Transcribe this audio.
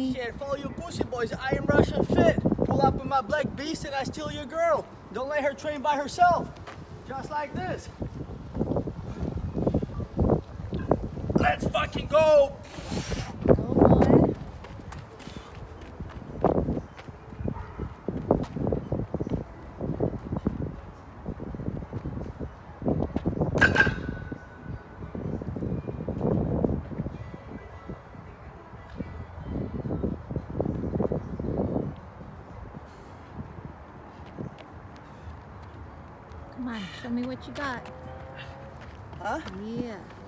me. Shit, follow your pussy boys. Iamrussianfit. Pull up in my black beast and I steal your girl. Don't let her train by herself. Just like this. Let's fucking go. Oh boy. Come on, show me what you got. Huh? Yeah.